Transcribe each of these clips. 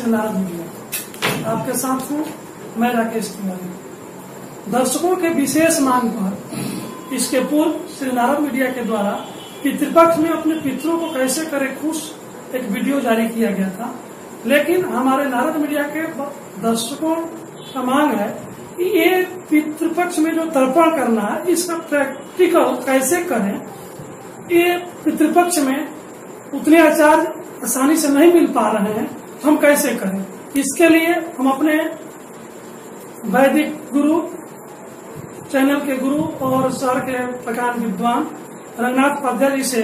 Shri Narad media. आपके साथ हूँ मैं राकेश तिवारी। दर्शकों के विशेष मांग पर इसके पूर्व श्री नारद मीडिया के द्वारा पितृपक्ष में अपने पितरों को कैसे करें खुश एक वीडियो जारी किया गया था, लेकिन हमारे नारद मीडिया के दर्शकों का मांग है कि ये पितृपक्ष में जो तर्पण करना है इसका प्रैक्टिकल कैसे करें। ये पितृपक्ष में उतने आचार आसानी से नहीं मिल पा रहे हैं, हम कैसे करें। इसके लिए हम अपने वैदिक गुरु चैनल के गुरु और शहर के प्रकांड विद्वान रंगनाथ उपाध्याय जी से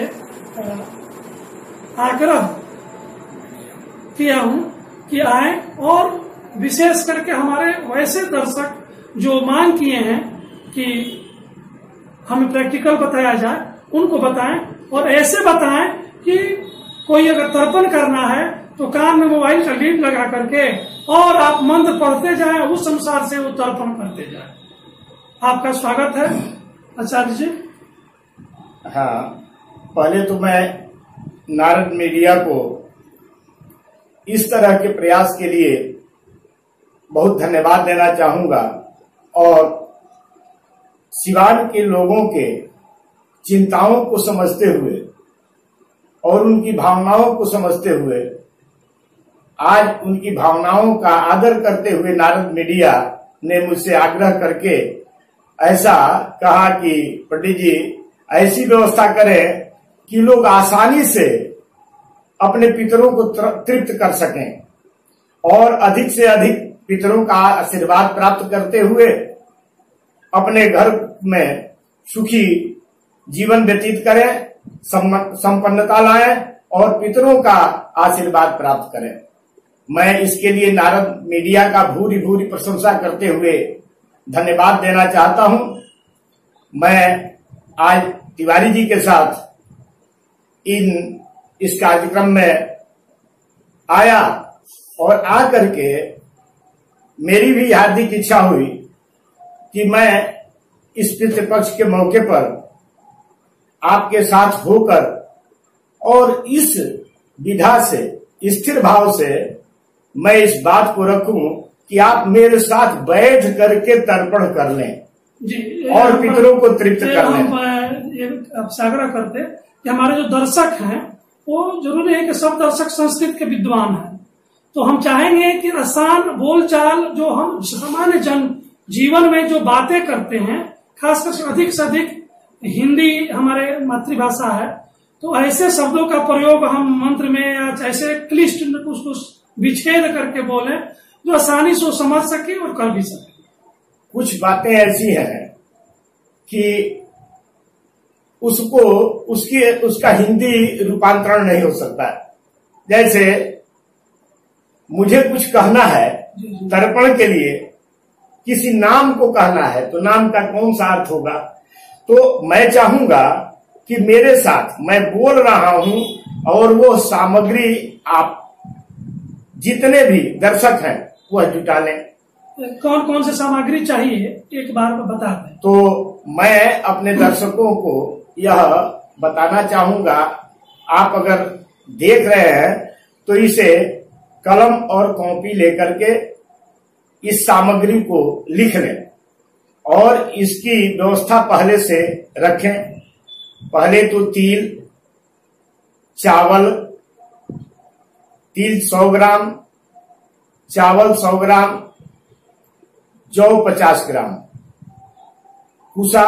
आग्रह किया हूं कि आए और विशेष करके हमारे वैसे दर्शक जो मांग किए हैं कि हमें प्रैक्टिकल बताया जाए उनको बताएं, और ऐसे बताएं कि कोई अगर तर्पण करना है तो कान में मोबाइल का लीड लगा करके और आप मंत्र पढ़ते जाएं, उस अनुसार से वो तर्पण करते जाएं। आपका स्वागत है आचार्य जी। हाँ, पहले तो मैं नारद मीडिया को इस तरह के प्रयास के लिए बहुत धन्यवाद देना चाहूंगा और सिवान के लोगों के चिंताओं को समझते हुए और उनकी भावनाओं को समझते हुए आज उनकी भावनाओं का आदर करते हुए नारद मीडिया ने मुझसे आग्रह करके ऐसा कहा कि पंडित जी ऐसी व्यवस्था करें कि लोग आसानी से अपने पितरों को तृप्त कर सकें और अधिक से अधिक पितरों का आशीर्वाद प्राप्त करते हुए अपने घर में सुखी जीवन व्यतीत करें, संपन्नता लाएं और पितरों का आशीर्वाद प्राप्त करें। मैं इसके लिए नारद मीडिया का भूरी भूरी प्रशंसा करते हुए धन्यवाद देना चाहता हूं। मैं आज तिवारी जी के साथ इस कार्यक्रम में आया और आकर के मेरी भी हार्दिक इच्छा हुई कि मैं इस पितृपक्ष के मौके पर आपके साथ होकर और इस विधा से स्थिर भाव से मैं इस बात को रखूं कि आप मेरे साथ बैठ करके तर्पण कर लें जी, और पितरों को तृप्त कर लें। हम आग्रह करते कि हमारे जो दर्शक हैं वो जरूरी है कि सब दर्शक संस्कृत के विद्वान हैं, तो हम चाहेंगे कि आसान बोलचाल जो हम सामान्य जन जीवन में जो बातें करते हैं, खासकर से अधिक हिंदी हमारे मातृभाषा है, तो ऐसे शब्दों का प्रयोग हम मंत्र में या ऐसे क्लिष्ट उसको विच्छेद करके बोले जो आसानी से समझ सके और कर भी सके। कुछ बातें ऐसी हैं कि उसका हिंदी रूपांतरण नहीं हो सकता। जैसे मुझे कुछ कहना है तर्पण के लिए, किसी नाम को कहना है तो नाम का कौन सा अर्थ होगा, तो मैं चाहूंगा कि मेरे साथ मैं बोल रहा हूं और वो सामग्री आप जितने भी दर्शक हैं वह जुटा लें। कौन कौन से सामग्री चाहिए एक बार बता दें। तो मैं अपने दर्शकों को यह बताना चाहूंगा, आप अगर देख रहे हैं तो इसे कलम और कॉपी लेकर के इस सामग्री को लिख लें और इसकी व्यवस्था पहले से रखें। पहले तो तिल 100 ग्राम, चावल 100 ग्राम, जौ 50 ग्राम, कुसा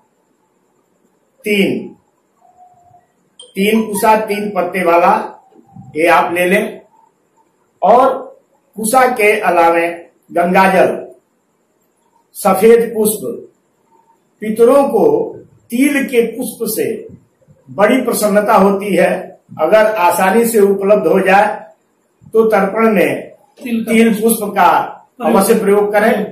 3 कुसा 3 पत्ते वाला ये आप ले लें और कुसा के अलावे गंगाजल, सफेद पुष्प। पितरों को तिल के पुष्प से बड़ी प्रसन्नता होती है, अगर आसानी से उपलब्ध हो जाए तो तर्पण में तिल पुष्प का अवश्य प्रयोग करें।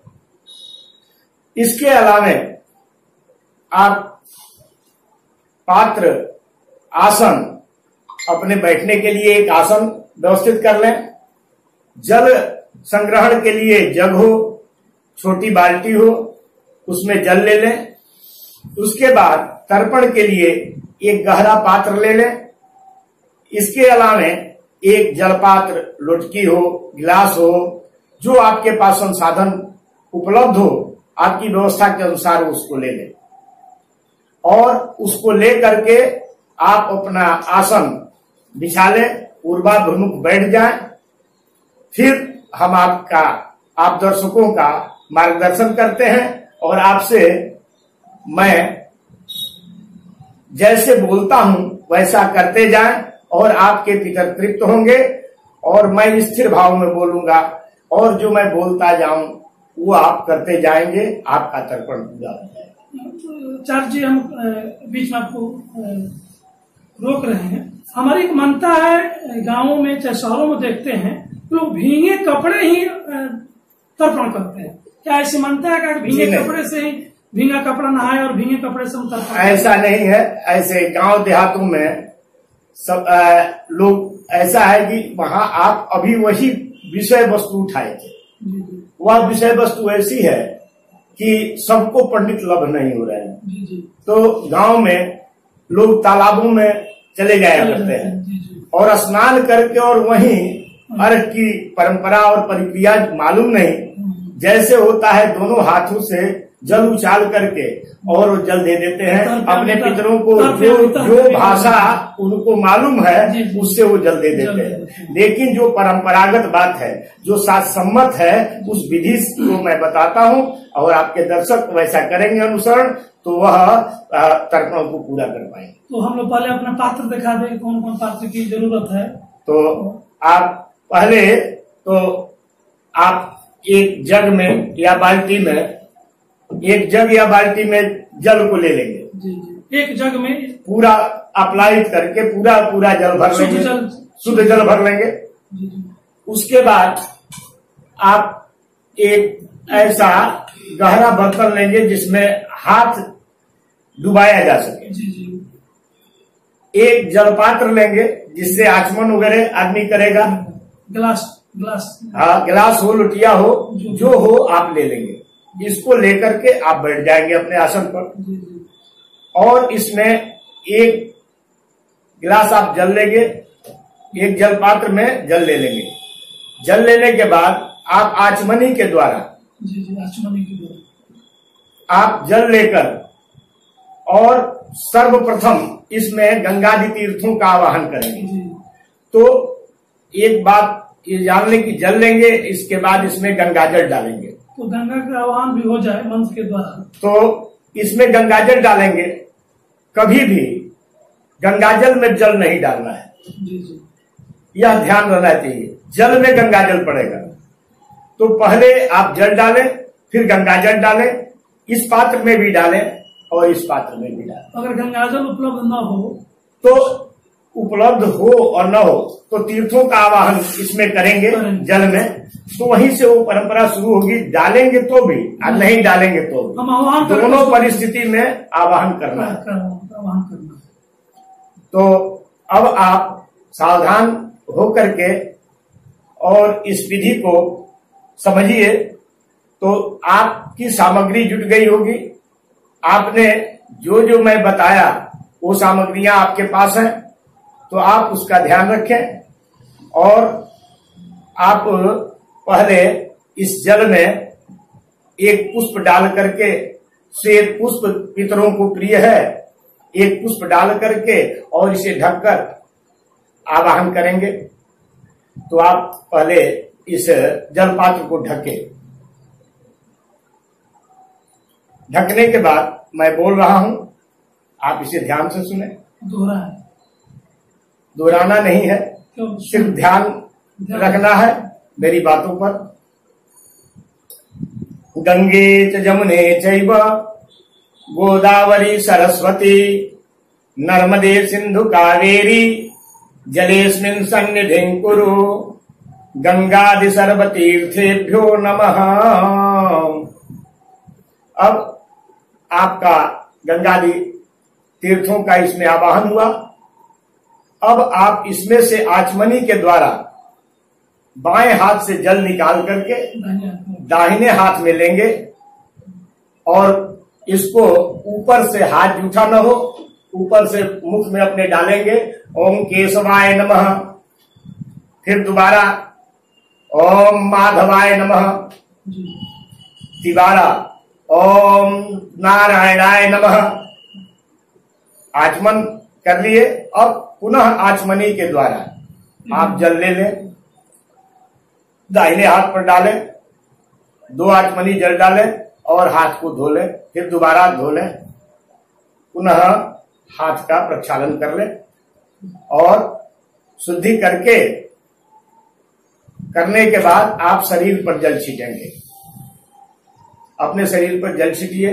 इसके अलावे आप पात्र, आसन, अपने बैठने के लिए एक आसन व्यवस्थित कर लें। जल संग्रहण के लिए जग हो, छोटी बाल्टी हो, उसमें जल ले लें। उसके बाद तर्पण के लिए एक गहरा पात्र ले लें। इसके अलावे एक जलपात्र, लोटकी हो, गिलास हो, जो आपके पास संसाधन उपलब्ध हो, आपकी व्यवस्था के अनुसार उसको ले लें और उसको ले करके आप अपना आसन बिछा लें, पूर्वाभिमुख बैठ जाएं। फिर हम आप दर्शकों का मार्गदर्शन करते हैं और आपसे मैं जैसे बोलता हूं वैसा करते जाएं और आपके पितर तृप्त होंगे और मैं स्थिर भाव में बोलूंगा और जो मैं बोलता जाऊं वो आप करते जाएंगे, आपका तर्पण पूरा हो जाएगा। चार्ज जी, हम बीच में आपको रोक रहे हैं। हमारी एक मान्यता है, गांवों में चाहे शहरों में देखते हैं लोग भीगे कपड़े ही तर्पण करते हैं। क्या ऐसी मान्यता है कि भीगे कपड़े से ही भीगा कपड़ा नहाए और भीगे कपड़े से हम तर्पण? ऐसा नहीं है। ऐसे गांव देहातों में सब लोग ऐसा है कि वहां आप अभी वही विषय वस्तु उठाए थे। वह विषय वस्तु ऐसी है कि सबको पंडित लभ नहीं हो रहे हैं। तो गांव में लोग तालाबों में चले जाया करते हैं और स्नान करके और वहीं अर्घ की परंपरा और प्रक्रिया मालूम नहीं, जैसे होता है दोनों हाथों से जल उछाल करके और जल दे देते हैं अपने पितरों को। जो भाषा उनको मालूम है उससे वो जल दे देते हैं। लेकिन जो परंपरागत बात है, जो शास्त्रसम्मत है, उस विधि को मैं बताता हूँ और आपके दर्शक वैसा करेंगे अनुसरण तो वह तर्पण को पूरा कर पाएंगे। तो हम लोग पहले अपना पात्र दिखा दें, कौन कौन पात्र की जरूरत है। तो आप पहले तो आप एक जग में या बाल्टी में, एक जग या बाल्टी में जल को ले लेंगे। जी। एक जग में पूरा अप्लाइट करके पूरा जल भर लेंगे, शुद्ध जल भर लेंगे। उसके बाद आप एक ऐसा गहरा बर्तन लेंगे जिसमें हाथ डुबाया जा सके। एक जलपात्र लेंगे जिससे आचमन वगैरह आदमी करेगा। गिलास हाँ, गिलास हो, लुटिया हो, जो हो आप ले लेंगे। इसको लेकर के आप बैठ जाएंगे अपने आसन पर और इसमें एक गिलास आप जल लेंगे, एक जल पात्र में जल ले लेंगे। जल लेने के बाद आप आचमनी के द्वारा आप जल लेकर और सर्वप्रथम इसमें गंगादि तीर्थों का आवाहन करेंगे। तो एक बात ये जान लें कि जल लेंगे, इसके बाद इसमें गंगाजल डालेंगे। तो गंगा का आवाहन भी हो जाए मंत्र के द्वारा। तो इसमें गंगाजल डालेंगे। कभी भी गंगाजल में जल नहीं डालना है, यह ध्यान रहना चाहिए। जल में गंगाजल पड़ेगा तो पहले आप जल डालें, फिर गंगाजल डालें, इस पात्र में भी डालें और इस पात्र में भी डालें। अगर गंगाजल उपलब्ध न हो तो उपलब्ध हो और न हो तो तीर्थों का आवाहन इसमें करेंगे जल में, तो वहीं से वो परंपरा शुरू होगी। डालेंगे तो भी और नहीं डालेंगे तो भी, हम आवाहन दोनों परिस्थिति में आवाहन करना है। तो अब आप सावधान होकर के और इस विधि को समझिए। तो आपकी सामग्री जुट गई होगी। आपने जो मैं बताया वो सामग्रियां आपके पास हैं, तो आप उसका ध्यान रखें और आप पहले इस जल में एक पुष्प डाल करके, श्वेत पुष्प पितरों को प्रिय है, एक पुष्प डाल करके और इसे ढककर आवाहन करेंगे। तो आप पहले इस जल पात्र को ढकने के बाद मैं बोल रहा हूं, आप इसे ध्यान से सुने। दोहराना नहीं है, सिर्फ ध्यान रखना है मेरी बातों पर। गंगे च जमुने चैव गोदावरी सरस्वती नर्मदे सिंधु कावेरी जलेस्मिन् सन्निधिं कुरु गंगादि सर्वतीर्थेभ्यो नमः। अब आपका गंगादि तीर्थों का इसमें आवाहन हुआ। अब आप इसमें से आचमनी के द्वारा बाएं हाथ से जल निकाल करके दाहिने हाथ में लेंगे और इसको ऊपर से हाथ जूठा न हो, ऊपर से मुख में अपने डालेंगे। ओम केशवाय नमः, फिर दोबारा ओम माधवाय नमः, दोबारा ओम नारायणाय नमः। आचमन कर लिए। अब पुनः आचमनी के द्वारा आप जल ले लें, दाहिने हाथ पर डालें, 2 आचमनी जल डालें और हाथ को धो लें। फिर दोबारा धो लें, पुनः हाथ का प्रक्षालन कर लें और शुद्धि करने के बाद आप शरीर पर जल छीटेंगे। अपने शरीर पर जल छीटिए।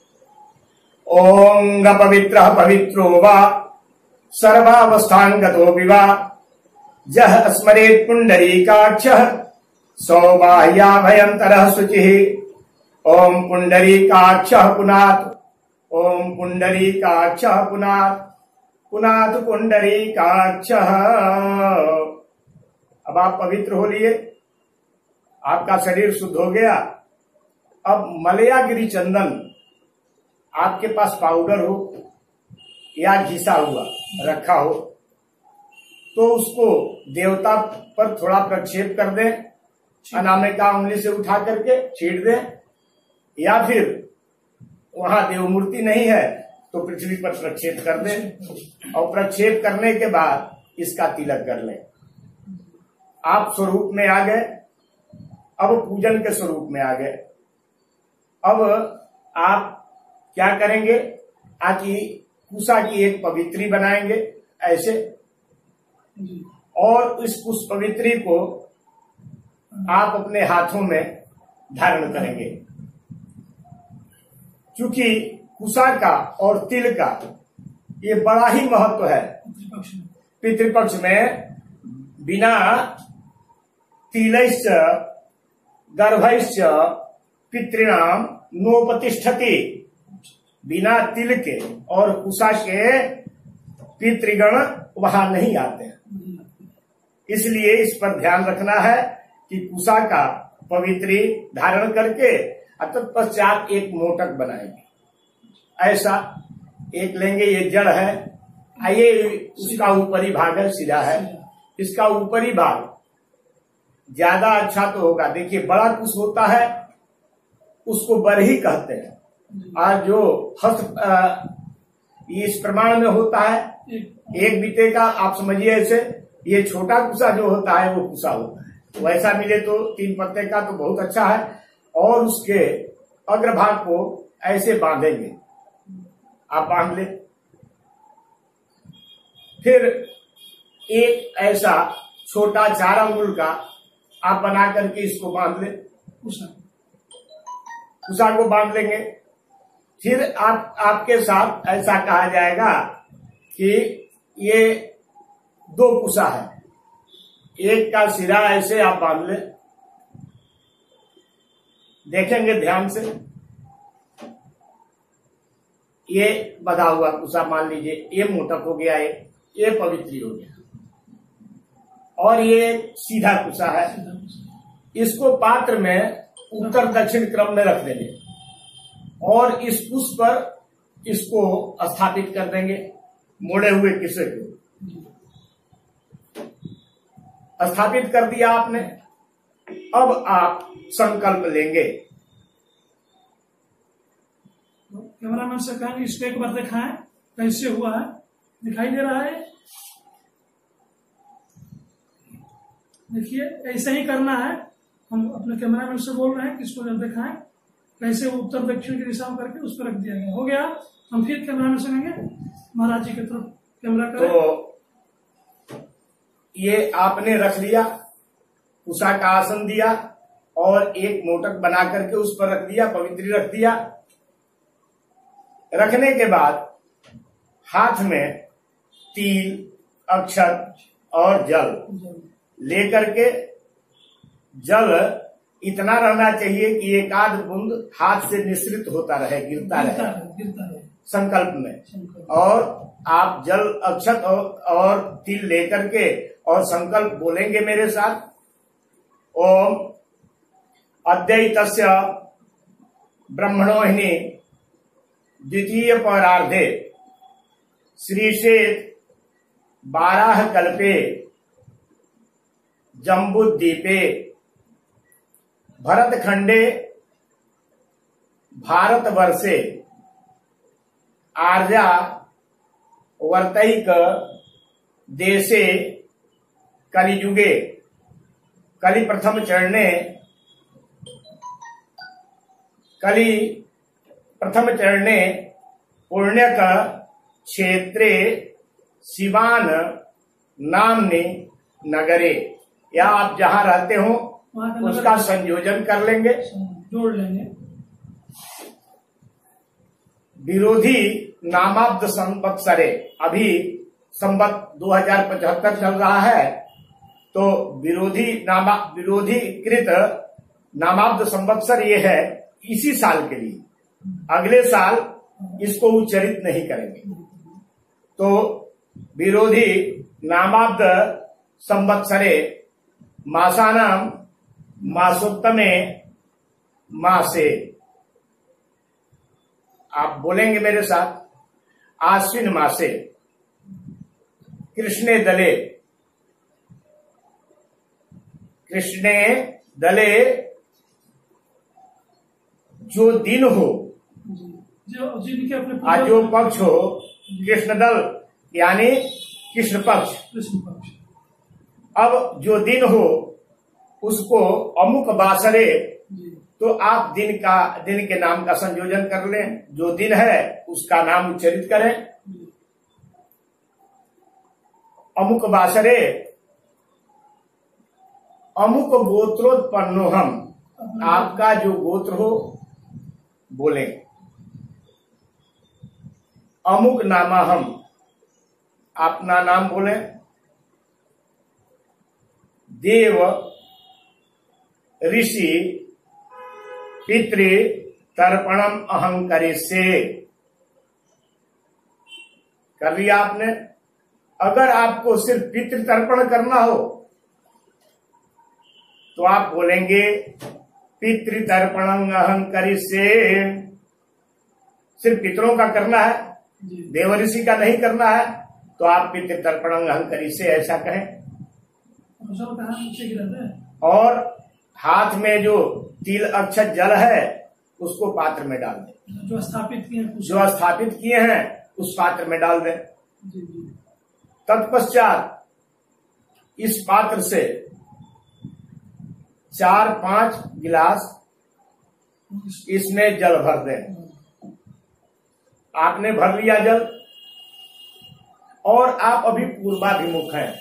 ओम पवित्र पवित्रो वा सर्वावस्थांगतो विवा जह स्मरेत् पुंडरीकाक्षः सौबाह्याभयंतरः शुचिः। ओम पुंडरीकाक्षः पुनात्, ओम पुंडरीकाक्षः पुनात्, पुनात् पुंडरीकाक्षः। अब आप पवित्र हो लिए, आपका शरीर शुद्ध हो गया। अब मलयागिरी चंदन आपके पास पाउडर हो या घिसा हुआ रखा हो तो उसको देवता पर थोड़ा प्रक्षेप कर दें, अनामिका उंगली से उठा करके छीट दें, या फिर वहां देव मूर्ति नहीं है तो पृथ्वी पर प्रक्षेप कर दें और प्रक्षेप करने के बाद इसका तिलक कर लें। आप स्वरूप में आ गए। अब पूजन के स्वरूप में आ गए। अब आप क्या करेंगे, आकि कुशा की एक पवित्री बनाएंगे ऐसे, और इस उस पवित्री को आप अपने हाथों में धारण करेंगे। क्योंकि कुशा का और तिल का ये बड़ा ही महत्व है। पितृपक्ष में बिना तिलैश्च गर्भैश्च पितृणाम नोपतिष्ठति, बिना तिल के और कुशा के पितृगण वहां नहीं आते हैं। इसलिए इस पर ध्यान रखना है कि कुशा का पवित्री धारण करके तत्पश्चात एक मोटक बनाएंगे। ऐसा एक लेंगे, ये जड़ है, ये उसका ऊपरी भाग है, सिरा है। इसका ऊपरी भाग ज्यादा अच्छा तो होगा। देखिए बड़ा कुश होता है उसको बरही कहते हैं, और जो हस्त इस प्रमाण में होता है एक बीते का, आप समझिए ऐसे। ये छोटा कुशा जो होता है वो कुशा होता है। वैसा मिले तो 3 पत्ते का तो बहुत अच्छा है। और उसके अग्रभाग को ऐसे बांधेंगे, आप बांध ले। फिर एक ऐसा छोटा 4 अंगुल का आप बना करके इसको बांध ले, कुशा को बांध लेंगे। फिर आपके साथ ऐसा कहा जाएगा कि ये 2 कुशा है, एक का सिरा ऐसे आप बांध ले। देखेंगे ध्यान से, ये बधा हुआ कुशा मान लीजिए, ये मोटक हो गया, ये पवित्री हो गया, और ये सीधा कुशा है। इसको पात्र में उत्तर दक्षिण क्रम में रख देंगे और इस कुश पर इसको स्थापित कर देंगे। मोड़े हुए किसे को स्थापित कर दिया आपने। अब आप संकल्प लेंगे। कैमरामैन से कहेंगे इसको एक बार दिखाएं कैसे हुआ है। दिखाई दे रहा है? देखिए ऐसे ही करना है। हम अपने कैमरामैन से बोल रहे हैं कि इसको जब दिखाएं कैसे उत्तर दक्षिण की दिशा में करके उस पर रख दिया गया। हो गया। हम फिर कैमरामैन से कहेंगे महाराज जी की तरफ कैमरा करें। तो ये आपने रख लिया, उषा का आसन दिया और एक मोटक बना करके उस पर रख दिया, पवित्री रख दिया। रखने के बाद हाथ में तिल, अक्षत और जल लेकर के, जल इतना रहना चाहिए कि एक आध बूंद हाथ से मिश्रित होता रहे, गिरता रहे संकल्प में। और आप जल, अक्षत और तिल लेकर के और संकल्प बोलेंगे मेरे साथ। ओम अद्वैतस्य ब्रह्मणोहिनी द्वितीय परार्धे श्रीशेत 12 कल्पे जम्बुद्वीपे भरतखंडे भारतवर्षे आर्या वर्तैक देशे कलियुगे कलि प्रथम चरणे पुण्यक क्षेत्रे सिवान नामने नगरे, या आप जहां रहते हो उसका संयोजन कर लेंगे, जोड़ लेंगे। विरोधी नामाब्द संवत्सरे, अभी संवत 2075 चल रहा है, तो विरोधी कृत नामाब्द संवत्सर ये है इसी साल के लिए, अगले साल इसको उच्चरित नहीं करेंगे। तो विरोधी नामाब्द संवत्सरे मासानाम मासोत्तमे मासे, आप बोलेंगे मेरे साथ, आश्विन मासे कृष्णे दले जो दिन हो, जिनके अपने जो पक्ष हो, कृष्ण दल यानी कृष्ण पक्ष। अब जो दिन हो उसको अमुक बासरे, तो आप दिन के नाम का संयोजन कर लें, जो दिन है उसका नाम उच्चरित करें। अमुक बासरे अमुक गोत्रोत्पन्नो हम, आपका जो गोत्र हो बोले। अमुक नामा हम, अपना नाम बोले। देव ऋषि पितृ तर्पणम अहं करिष्ये, कर लिया आपने। अगर आपको सिर्फ पितृ तर्पण करना हो तो आप बोलेंगे पितृ तर्पणम अहं करिष्ये, सिर्फ पितरों का करना है, देव ऋषि का नहीं करना है, तो आप पितृ तर्पणम अहं करिष्ये ऐसा कहें। और हाथ में जो तिल अक्षत जल है उसको पात्र में डाल दें, जो स्थापित किए हैं उस पात्र में डाल दें। तत्पश्चात इस पात्र से 4-5 गिलास इसमें जल भर दें। आपने भर लिया जल और आप अभी पूर्वाभिमुख हैं,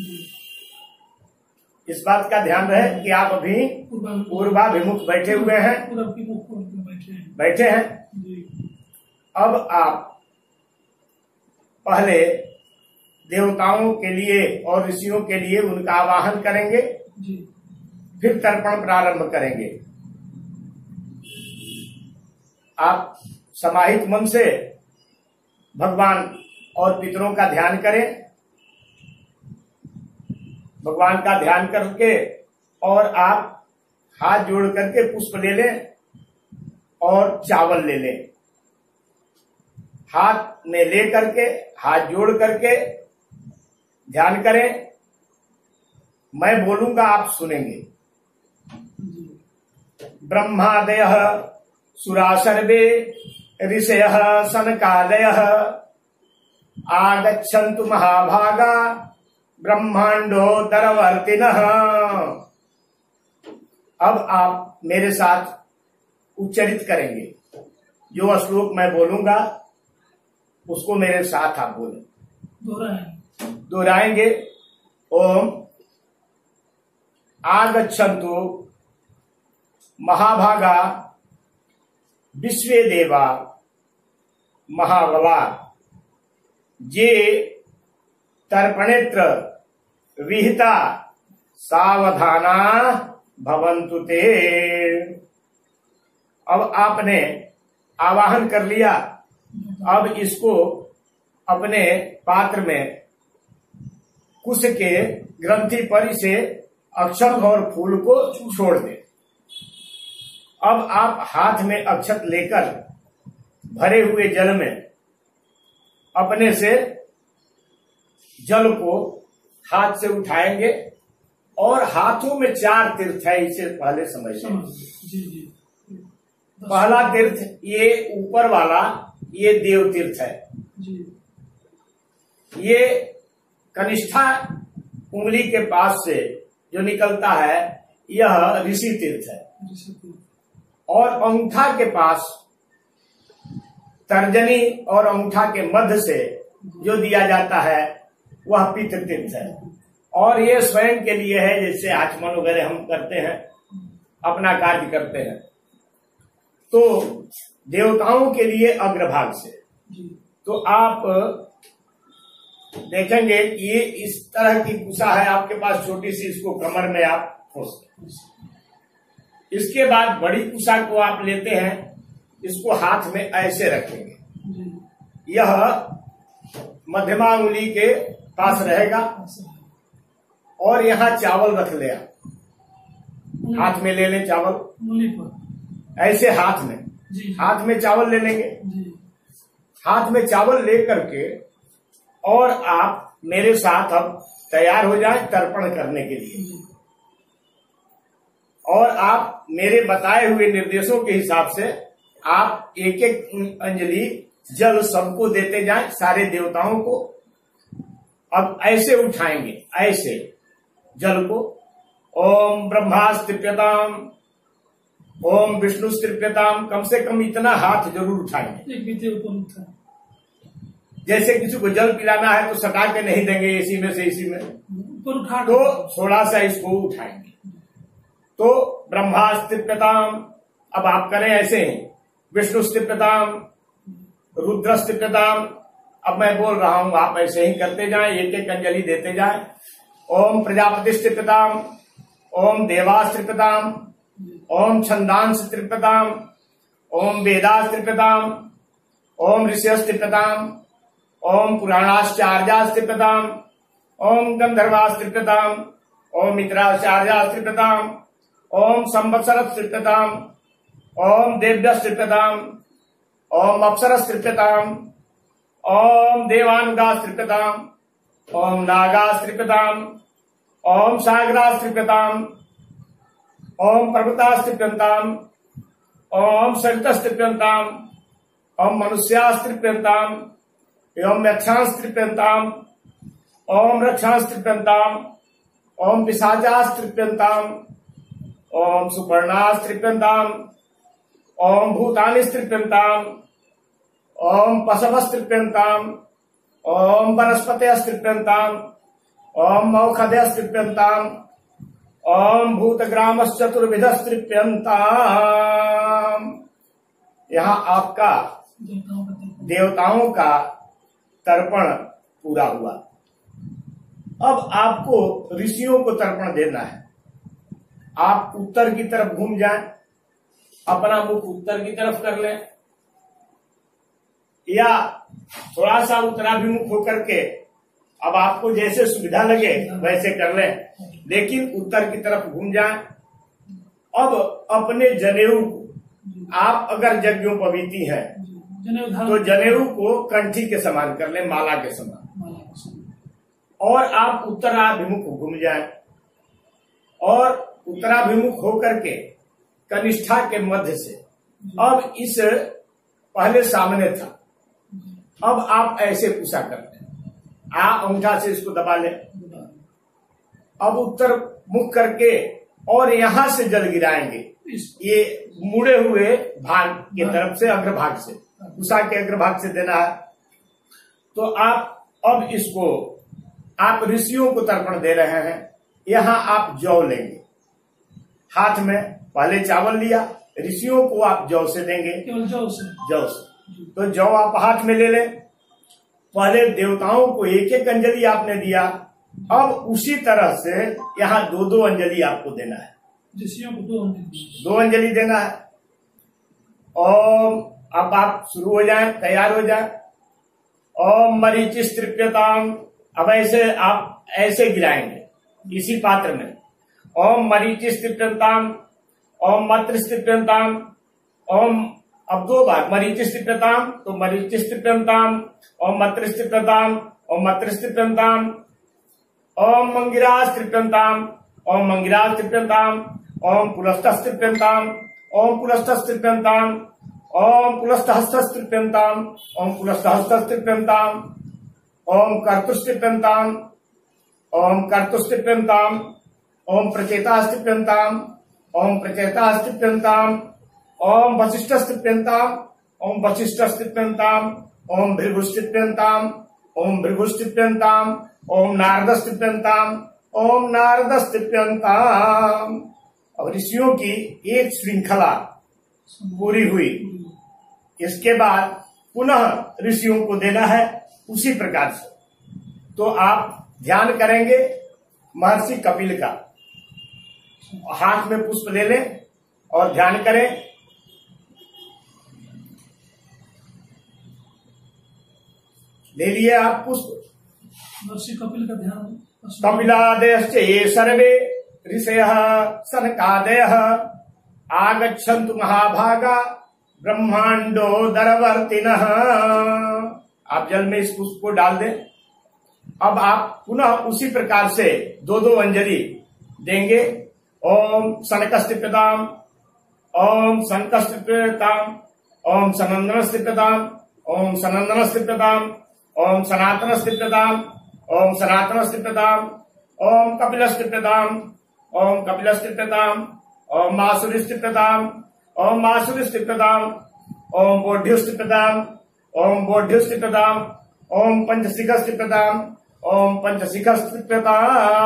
इस बात का ध्यान रहे कि आप अभी पूर्वाभिमुख बैठे हुए हैं, बैठे हैं। अब आप पहले देवताओं के लिए और ऋषियों के लिए उनका आवाहन करेंगे, फिर तर्पण प्रारंभ करेंगे। आप समाहित मन से भगवान और पितरों का ध्यान करें, भगवान का ध्यान करके और आप हाथ जोड़ करके पुष्प ले लें और चावल ले लें। हाथ में ले करके हाथ जोड़ करके ध्यान करें, मैं बोलूंगा आप सुनेंगे। ब्रह्मादयः सुरा सर्वे ऋषयः सनकादयः आगच्छन्तु महाभागा ब्रह्मांडो दरवर्तिनः। अब आप मेरे साथ उच्चरित करेंगे, जो श्लोक मैं बोलूंगा उसको मेरे साथ आप बोलें, दोहराएंगे। ओम आगच्छन्तु महाभागा विश्वे देवा महाबला ये तर्पणेत्र विहिता सावधाना भवन्तु ते। अब आपने आवाहन कर लिया, अब इसको अपने पात्र में कुश के ग्रंथि पर इसे अक्षत और फूल को छोड़ दें। अब आप हाथ में अक्षत लेकर भरे हुए जल में अपने से जल को हाथ से उठाएंगे और हाथों में 4 तीर्थ है, इसे पहले समझ लें। जी जी। पहला तीर्थ ये ऊपर वाला, ये देव तीर्थ है जी। ये कनिष्ठा उंगली के पास से जो निकलता है यह ऋषि तीर्थ है, और अंगूठा के पास तर्जनी और अंगूठा के मध्य से जो दिया जाता है वह पितृ तीर्थ है। और ये स्वयं के लिए है, जैसे आचमन वगैरह हम करते हैं, अपना कार्य करते हैं, तो देवताओं के लिए अग्रभाग से। तो आप देखेंगे कि ये इस तरह की कुशा है आपके पास छोटी सी, इसको कमर में आप खोस। इसके बाद बड़ी कुशा को आप लेते हैं, इसको हाथ में ऐसे रखेंगे, यह मध्यमा उंगली के पास रहेगा, और यहाँ चावल रख ले, हाथ में ले लें चावल, ऐसे हाथ में चावल ले लेंगे। हाथ में चावल ले करके और आप मेरे साथ अब तैयार हो जाएं तर्पण करने के लिए, और आप मेरे बताए हुए निर्देशों के हिसाब से आप एक एक अंजलि जल सबको देते जाएं, सारे देवताओं को। अब ऐसे उठाएंगे, ऐसे जल को, ओम ब्रह्मास्त्रिप्यताम, ओम विष्णुस्त्रिप्यताम, कम से कम इतना हाथ जरूर उठाएंगे। जैसे किसी को जल पिलाना है तो सटा के नहीं देंगे इसी में से इसी में, तो थोड़ा सा इसको उठाएंगे। तो ब्रह्मास्त्रिप्यताम, अब आप करें ऐसे ही, विष्णुस्त्रिप्यताम, रुद्रस्त्रिप्यताम, अब मैं बोल रहा हूं आप ऐसे ही करते जाएं, एक एक अंजलि देते जाएं। ओम प्रजापतिस्त्रिप्यताम, ओम देवास्त्रिप्यताम, ओम छंदांस्त्रिप्यताम, ओम वेदास्त्रिप्यताम, ओम ऋषयस्त्रिप्यताम, ओम पुराणाश्चार्यास्त्रिप्यताम, ओम गंधर्वास्त्रिप्यताम, ओम मित्राचार्यास्त्रिप्यताम, ओम संवत्सरस्त्रिप्यताम, ओम देव्यस्त्रिप्यताम, ओम अप्सरस्त्रिप्यताम, ओम देवानुगास्त्रिप्यताम, ओम नागास्त्रिप्यताम, ओम सागरास्त्रिप्यताम, ओम पर्वतास्त्रिप्यताम, ओम सरितस्त्रिप्यताम, ओम मनुष्यास्त्रिप्यताम, ओम यक्षांस्त्रिप्यताम, ओम रक्षांस्त्रिप्यताम, ओम पिशाचास्त्रिप्यताम, ओम सुपर्णास्त्रिप्यताम, ओम भूतानिस्त्रिप्यताम, ओम पशवस्त्रिप्यताम, ओम वनस्पतयस्त्रिप्यताम, ओम मौखधयस्त्रिप्यताम, ओम भूतग्रामश्चतुर्विधस्त्रिप्यताम। यहाँ आपका देवताओं का तर्पण पूरा हुआ। अब आपको ऋषियों को तर्पण देना है। आप उत्तर की तरफ घूम जाएं, अपना मुख उत्तर की तरफ कर लें, या थोड़ा सा उत्तराभिमुख होकर के, अब आपको जैसे सुविधा लगे वैसे कर लें, लेकिन उत्तर की तरफ घूम जाएं। अब अपने जनेऊ को, आप अगर यज्ञोपवीति हैं तो जनेऊ को कंठी के समान कर लें, माला के समान, और आप उत्तराभिमुख घूम जाएं, और उत्तराभिमुख होकर के कनिष्ठा के मध्य से, अब इस पहले सामने था, अब आप ऐसे कुशा कर लें, अंगूठा से इसको दबा लें। अब उत्तर मुख करके और यहां से जल गिराएंगे, ये मुड़े हुए भाग की तरफ से, अग्रभाग से, कुशा के अग्रभाग से देना है। तो आप अब इसको आप ऋषियों को तर्पण दे रहे हैं। यहां आप जौ लेंगे, हाथ में पहले चावल लिया, ऋषियों को आप जौ से देंगे, केवल जौ से। तो जौ आप हाथ में ले लें। पहले देवताओं को एक एक अंजलि आपने दिया, अब उसी तरह से यहाँ 2-2 अंजलि आपको देना है, ऋषियों को 2 अंजलि देना है। ओम, अब आप शुरू हो जाएं, तैयार हो जाएं। ओम मरीचिस्त्रिप्यताम, अब ऐसे आप ऐसे गिराएंगे इसी पात्र में। ओम मरीचिस्त्रिप्यताम, ओम मत्रिस्त्रिप्यताम, ओम, अब 2 बार मरीचिस्त्रिप्यताम, तो मरीचिस्त्रिप्यताम, ओम मत्रिस्त्रिप्यताम, ओम मत्रिस्त्रिप्यताम, ओम मंगिरास्त्रिप्यताम, ओम मंगिराज तृप्यंताम, ओम पुलस्तः तृप्यंताम, ओम पुलस्तः तृप्यंताम, ओम पुलस्तहस्तः तृप्यंताम, ओम पुलस्तहस्तः तृप्यंताम, ओम कर्तुस्तृप्यंताम, ओम कर्तुस्तृप्यंताम, ओम प्रचेतास्तृप्यंताम, ओम प्रचेतास्तृप्यंताम, ओम वसिष्ठस्तृप्यंताम, ओम वसिष्ठस्तृप्यंताम, ओम भृगुस्तृप्यंताम, ओम भृगुस्तृप्यंताम, ओम नारदस्तृप्यंताम, ओम नारदस्तृप्यंताम। और ऋषियों की एक श्रृंखला पूरी हुई। इसके बाद पुनः ऋषियों को देना है उसी प्रकार से। तो आप ध्यान करेंगे महर्षि कपिल का, हाथ में पुष्प ले लें और ध्यान करें। ले लिए आप पुष्प। महर्षि कपिल का ध्यान। कपिलादयश्च ये सर्वे ऋषयः सनकादयः आगच्छन्तु महाभागा ब्रह्मांडोदरवर्तिनः। आप जल में इस पुष्प को डाल दें। अब आप पुनः उसी प्रकार से दो दो अंजलि देंगे। ओम सनकस्तिप्यताम, ओम सनकस्तिप्यताम, ओम सनंदनस्तिप्यताम, ओम सनंदनस्तिप्यताम, ओम सनातनस्तिप्यताम, ओम सनातनस्तिप्यताम, ओम कपिलस्तिप्यताम, ओम कपिलस्तिप्यताम, ओम मासुरिस्तिप्यताम, ओम मासुरिस्तिप्यताम, ओम बोढ्युस्तिप्यताम, ओम बोढ्युस्तिप्यताम, ओम पंचशिखस्तिप्यताम, ओम पंचशिखस्तिप्यताम।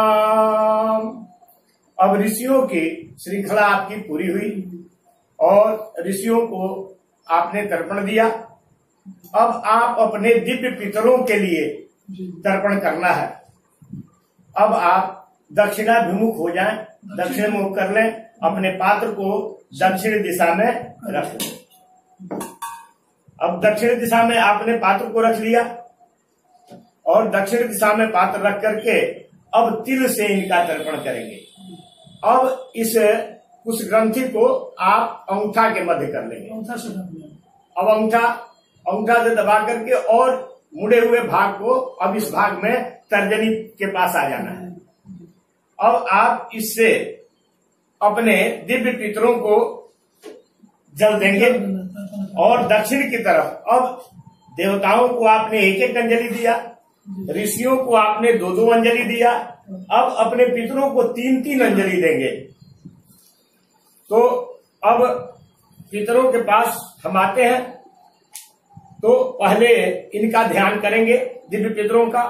अब ऋषियों की श्रृंखला आपकी पूरी हुई और ऋषियों को आपने तर्पण दिया। अब आप अपने दिव्य पितरों के लिए तर्पण करना है। अब आप दक्षिणाभिमुख हो जाएं, दक्षिण मुख कर लें, अपने पात्र को दक्षिण दिशा में रख लें। अब दक्षिण दिशा में आपने पात्र को रख लिया और दक्षिण दिशा में पात्र रख करके अब तिल से इनका तर्पण करेंगे। अब इस उस ग्रंथि को आप अंगूठा के मध्य कर लेंगे। अब अंगूठा से दबा करके और मुड़े हुए भाग को अब इस भाग में तर्जनी के पास आ जाना है। अब आप इससे अपने दिव्य पितरों को जल देंगे और दक्षिण की तरफ अब देवताओं को आपने एक एक अंजलि दिया, ऋषियों को आपने दो दो अंजलि दिया, अब अपने पितरों को तीन तीन अंजलि देंगे। तो अब पितरों के पास हम आते हैं। तो पहले इनका ध्यान करेंगे दिव्य पितरों का।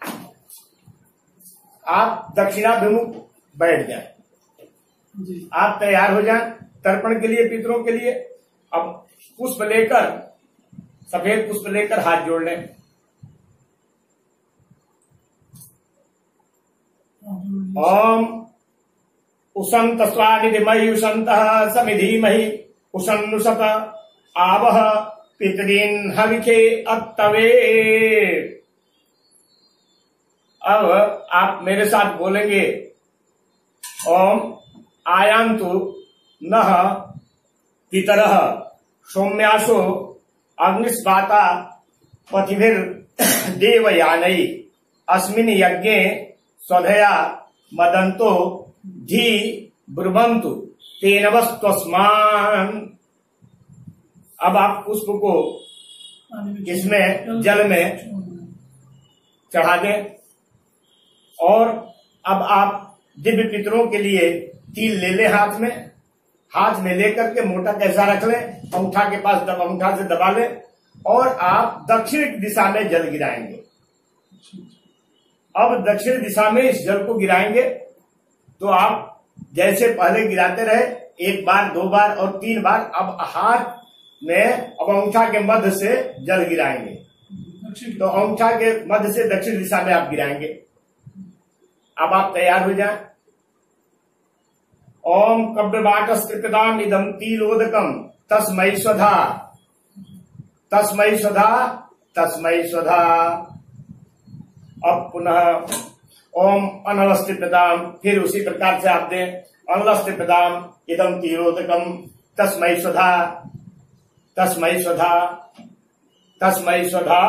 आप दक्षिणाभिमुख बैठ जाए, आप तैयार हो जाएं तर्पण के लिए, पितरों के लिए। अब पुष्प लेकर, सफेद पुष्प लेकर हाथ जोड़ लें। ओम उशंत स्वानिधिमहि उशंतः समिधीमहि उशन्नुषत आवह पितरीन् हविखे अत्तवे। अब आप मेरे साथ बोलेंगे ओम आयांतु नः पितरः सौम्यासो अग्निस्वाता पथिभिर् देवयानै अस्मिन् यज्ञे स्वधया मदन्तो धी ब्रुवन्तु तेनवस्त्वस्मान्। अब आप पुष्प को इसमें जल में चढ़ा दें और अब आप दिव्य पितरों के लिए तिल ले लें हाथ में लेकर के मोटा कैसा रख लें, अंगूठा के पास अंगूठा से दबा लें और आप दक्षिण दिशा में जल गिराएंगे। अब दक्षिण दिशा में इस जल को गिराएंगे तो आप जैसे पहले गिराते रहे, एक बार, दो बार और तीन बार, अब हाथ में अब अंगूठा के मध्य से जल गिराएंगे। तो अंगूठा के मध्य से दक्षिण दिशा में आप गिराएंगे। अब आप तैयार हो जाएं। ओम कब्रवाटस्त्रिपदाम इदम तिलोदकम तस्मै स्वधा तस्मै स्वधा तस्मै स्वधा। अब पुनः ओम अनलस्त्रिपदाम, फिर उसी प्रकार से आप दें अनलस्त्रिपदाम इदम तिलोदकम तस्मै स्वधा तस्मै स्वधा तस्मै स्वधा।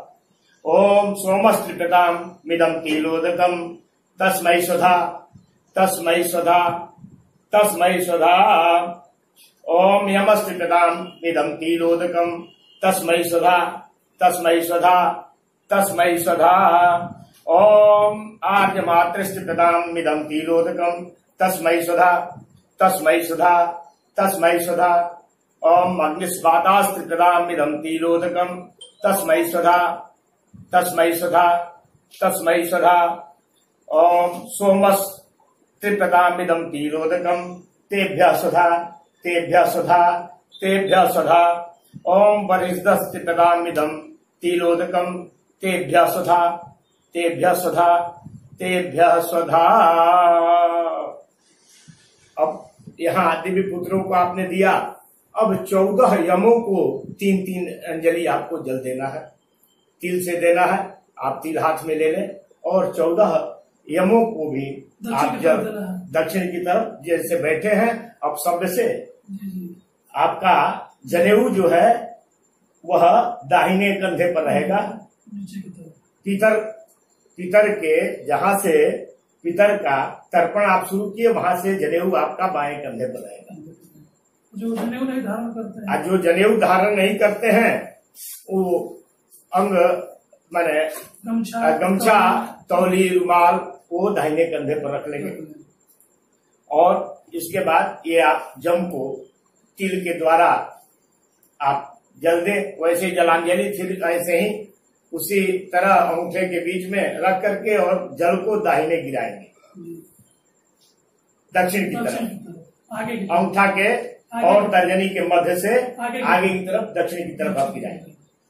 ओम सोमस्त्रिपदाम मिदम तिलोदकम तस्मै स्वधा तस्मै स्वधा तस्मै स्वधा। ओम यमस्त्रिपदाम इदं तिलोदकम तस्मै स्वधा तस्मै स्वधा तस्मै स्वधा। ओम आर्यमातृस्त्रिपदाम इदं तिलोदकम तस्मै स्वधा तस्मै स्वधा तस्मै स्वधा। ओम अग्निस्वातास्त्रिपदाम इदं तिलोदकम तस्मै स्वधा तस्मै स्वधा तस्मै स्वधा। ओम सोमस्त्रिपदाम इदं तिलोदकम तेभ्यः स्वधा तेभ्यः स्वधा तेभ्यः स्वधा। ओम वरिष्ठस्त्रिपदाम इदं तिलोदकम तेभ्यः स्वधा तेभ्यः स्वधा तेभ्यः स्वधा। अब यहाँ दिव्य पुत्रों को आपने दिया। अब 14 यमों को 3-3 अंजलि आपको जल देना है, तिल से देना है। आप तिल हाथ में ले लें और 14 यमों को भी आप जल दक्षिण की तरफ जैसे बैठे हैं अब शब्द से आपका जनेऊ जो है वह दाहिने कंधे पर रहेगा। पितर के जहां से पितर का तर्पण आप शुरू किए वहां से जनेऊ आपका बाएं कंधे पर रहेगा। जो जनेऊ नहीं धारण करते हैं, जो जनेऊ धारण नहीं करते हैं वो अंग माने गमछा तौली रुमाल वो दाहिने कंधे पर रख लेंगे। और इसके बाद ये आप जम को तिल के द्वारा आप जल दें। वैसे जलांजलि फिर ऐसे ही उसी तरह अंगूठे के बीच में रख करके और जल को दाहिने गिराएंगे दक्षिण की तरफ, अंगूठा के और तर्जनी के मध्य से आगे की तरफ दक्षिण की तरफ आप गिराएंगे।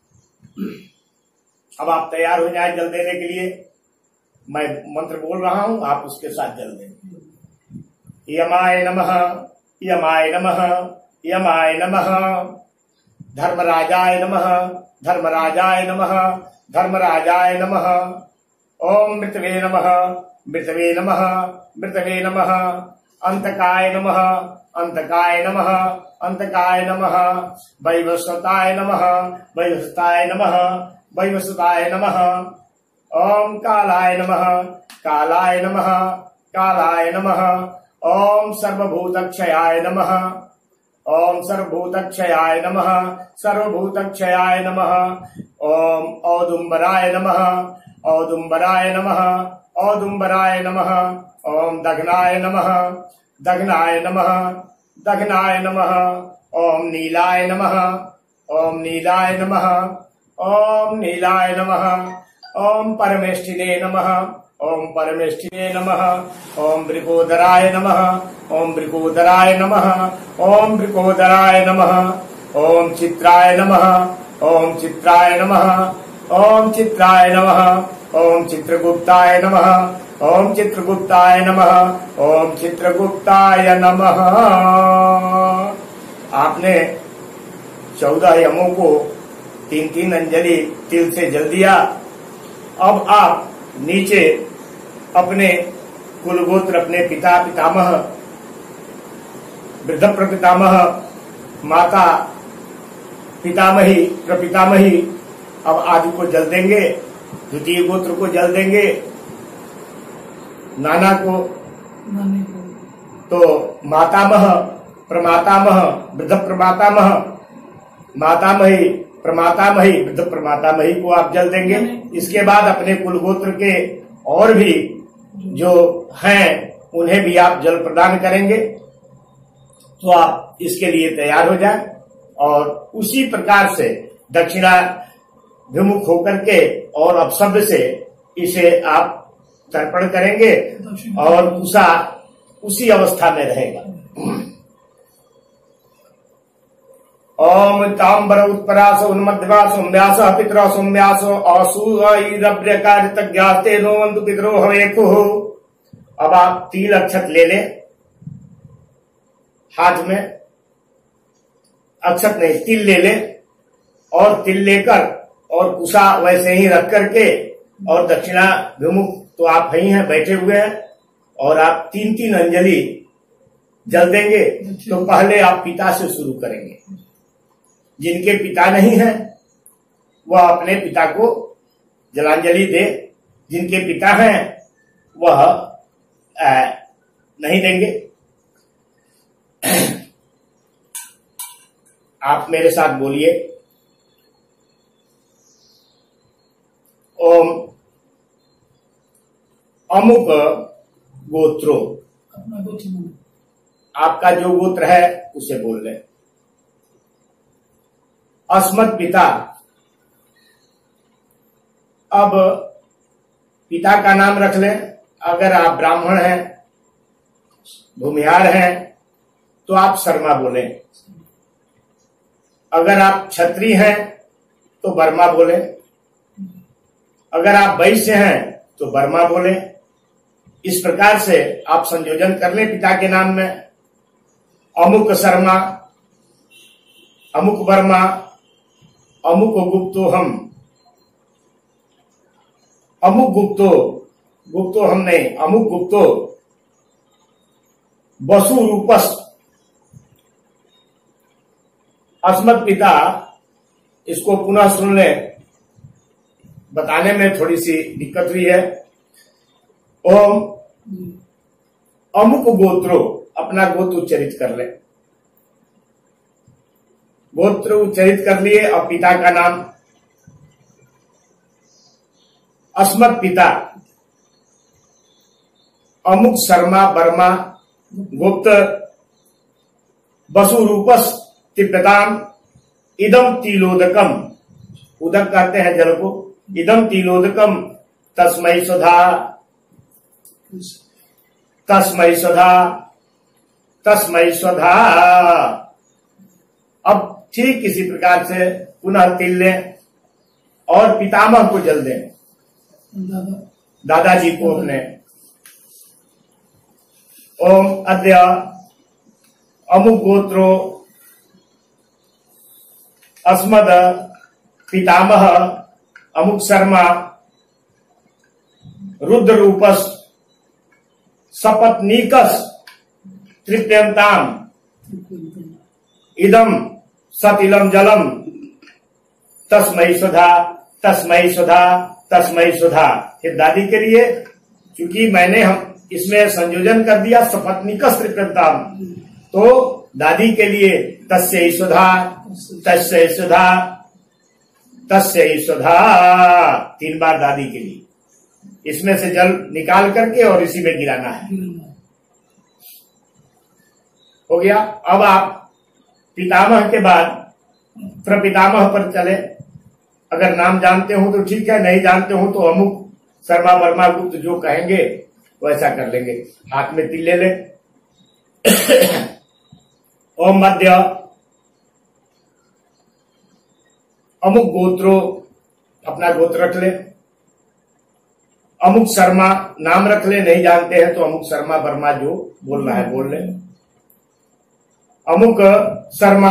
अब आप तैयार हो जाए जल देने के लिए। मैं मंत्र बोल रहा हूं, आप उसके साथ जल देंगे। यमाय नमः यमाय नमः यमाय नमः। धर्मराजाय नमः धर्मराजाय नमः धर्मराजाय नमः। ओम मृतवे नमः मृतवे नमः मृतवे नमः। अंतकाय नमः अंतकाय नमः अंतकाय नमः। वैवस्वताय नमः वैवस्वताय नमः वैवस्वताय नमः। ओम कालाय नमः कालाय नमः कालाय नमः। ओम सर्वभूतक्षयाय नमः ओम सर्वभूतक्षयाय नमः सर्वभूतक्षयाय नमः। ओम औदुम्बराय नमः औदुम्बराय नमः औदुम्बराय नमः। ओम दघनाय नमः दघनाय नमः दघनाय नमः। ओम नीलाय नमः ओम नीलाय नमः ओम नीलाय नमः। ओम परमेष्ठिने नमः ओम परमेष्ठिने नमः। ओम वृकोदराय नमः ओम वृकोदराय नमः ओम वृकोदराय नमः। ओम चित्राय नमः ओम चित्राय नमः ओम चित्राय नमः। ओम चित्रगुप्ताय नमः ओम चित्रगुप्ताय नमः ओम चित्रगुप्ताय नमः। आपने 14 यमों को 3-3 अंजलि तिल से जल दिया। अब आप नीचे अपने कुलगोत्र अपने पिता पितामह वृद्ध प्रपितामह माता पितामही प्रपितामही अब आदि को जल देंगे। द्वितीय गोत्र को जल देंगे, नाना को तो मातामह प्रमातामह वृद्ध प्रमातामह मातामही प्रमातामही वृद्ध प्रमातामही को आप जल देंगे। इसके बाद अपने कुलगोत्र के और भी जो हैं उन्हें भी आप जल प्रदान करेंगे। तो आप इसके लिए तैयार हो जाए और उसी प्रकार से दक्षिणा विमुख होकर के और अपशब्द से इसे आप तर्पण करेंगे और कुशा उसी अवस्था में रहेगा। ओम तांबर उत्परास उन्मध्यवास सोम्यास पितरो सोम्यास असुरभ्यकारितज्ञास्ते नोवन्तु पितरो हवेकुः। अब आप 3 अक्षत ले लें हाथ में, अक्षत नहीं तिल ले लें और तिल लेकर और कुशा वैसे ही रख करके और दक्षिणा विमुख तो आप ही हैं बैठे हुए हैं और आप 3-3 अंजलि जल देंगे। तो पहले आप पिता से शुरू करेंगे। जिनके पिता नहीं है वह अपने पिता को जलांजलि दे, जिनके पिता हैं वह नहीं देंगे। आप मेरे साथ बोलिए, ओम अमुक गोत्रो। अपना गोत्र बोलो। आपका जो गोत्र है उसे बोल लें। अस्मत् पिता। अब पिता का नाम रख लें। अगर आप ब्राह्मण हैं, भूमिहार हैं, तो आप शर्मा बोलें। अगर आप क्षत्रिय हैं तो वर्मा बोलें। अगर आप वैश्य हैं तो वर्मा बोलें। इस प्रकार से आप संयोजन कर लें पिता के नाम में। अमुक शर्मा, अमुक वर्मा, अमुक गुप्तो हम। अमुक गुप्तो, गुप्तो हम नहीं, अमुक गुप्तो वसु रूपस। अस्मत् पिता, इसको पुनः सुन लें, बताने में थोड़ी सी दिक्कत हुई है। ओम अमुक गोत्रो, अपना गोत्र उच्चरित कर ले। गोत्र उच्चरित कर लिए। अब पिता का नाम। अस्मत् पिता अमुक शर्मा वर्मा गुप्त वसु रूपस तिब्बताम इदम तिलोदकम। उदक कहते हैं जल को। इदम तिलोदकम तस्मै स्वधा, तस्मै स्वधा, तस्मै स्वधा। अब ठीक इसी प्रकार से पुनः तिल लें और पितामह को जल दें, दादाजी को अपने। ओम अद्य अमुक गोत्रो अस्मद पितामह अमुक शर्मा रुद्र रूपस सपत्नीकस तृप्यंताम इदम सतिलम जलम तस्मै सुधा, तस्मै सुधा, तस्मै सुधा। फिर दादी के लिए, क्योंकि मैंने हम इसमें संयोजन कर दिया सपत्नीकस तृप्यंताम, तो दादी के लिए तस्यै सुधा, तस्यै सुधा, तस्यै सुधा। 3 बार दादी के लिए। इसमें से जल निकाल करके और इसी में गिराना है। हो गया। अब आप पितामह के बाद प्रपितामह पर चले। अगर नाम जानते हो तो ठीक है, नहीं जानते हो तो अमुक शर्मा वर्मा गुप्त जो कहेंगे वैसा कर लेंगे। हाथ में तिल ले लें। ओम मध्य अमुक गोत्रो, अपना गोत्र रख ले। अमुक शर्मा नाम रख ले, नहीं जानते हैं तो अमुक शर्मा वर्मा जो बोलना है बोल ले। अमुक शर्मा